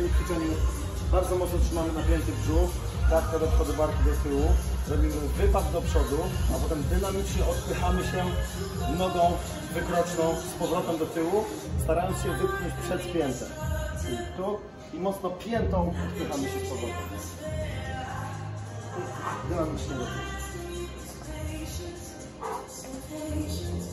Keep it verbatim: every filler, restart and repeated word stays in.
tym ćwiczeniu bardzo mocno trzymamy napięty brzuch, klatka do przodu, barki do tyłu. Robimy wypad do przodu, a potem dynamicznie odpychamy się nogą wykroczną z powrotem do tyłu, starając się wypchnąć przed piętę. Czyli tu i mocno piętą odpychamy się z powrotem. Dynamicznie do tyłu.